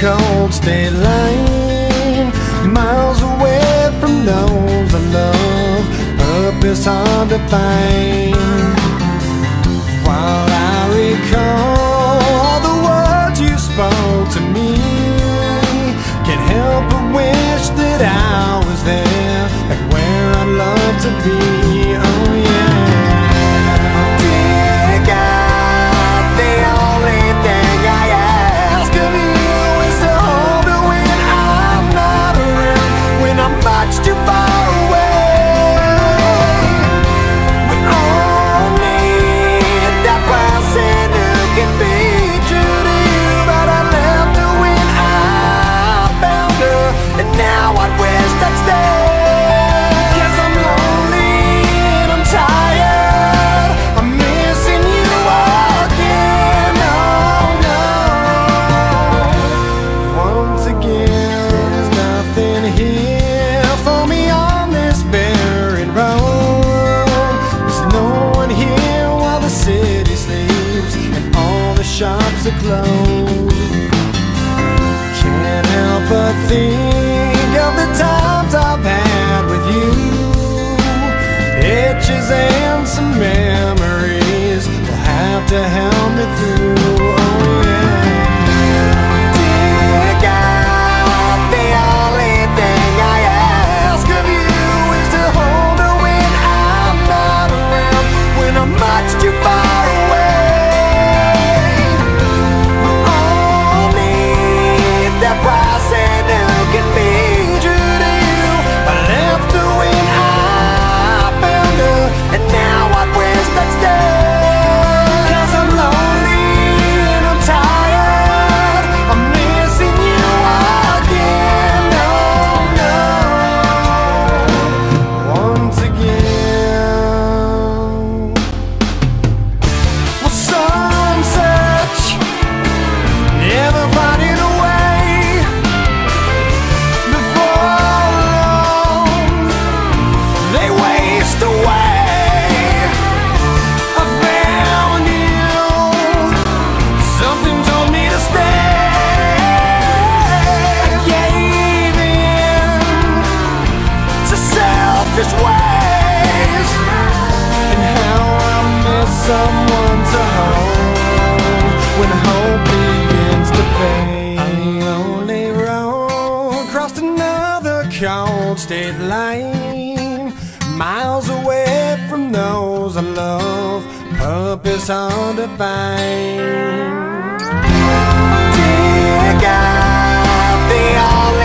cold state line, miles away from those I love. Purpose hard to find. While I recall the words you spoke to me, can't help but wish that I was there, like where I'd love to be. Oh yeah. Shops are closed. Can't help but think of the times I've had with you. Itches and some memories will have to help me through. Oh yeah. Dear God, the only thing I ask of you is to hold her when I'm not around, when I'm much too far away. Ways, and how I miss someone to hold when hope begins to fade. A lonely road crossed another cold state line, miles away from those I love. Purpose hard to find. Dear God, the only